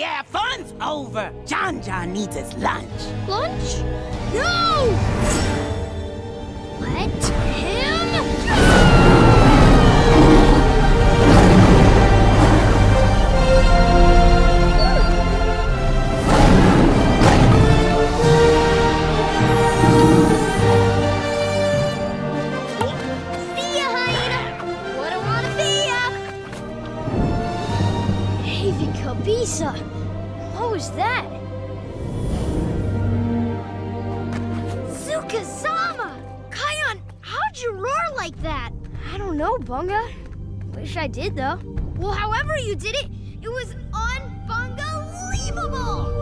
Yeah, fun's over. John needs his lunch. Lunch? No! Let him go! See ya, hyena! Wouldn't want to be ya! Heavy Kabisa! What was that? Kazama! Kion, how'd you roar like that? I don't know, Bunga. Wish I did, though. Well, however you did it, it was unbunga-leevable!